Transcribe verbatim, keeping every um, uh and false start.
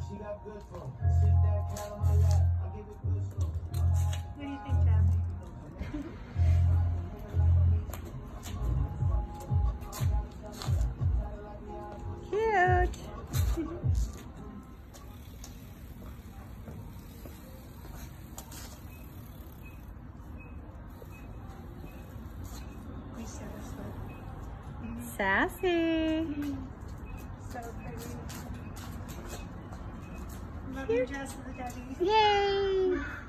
What do you think, Chad? Cute. Sassy. So pretty. Love you, Jess, the daddy. Yay.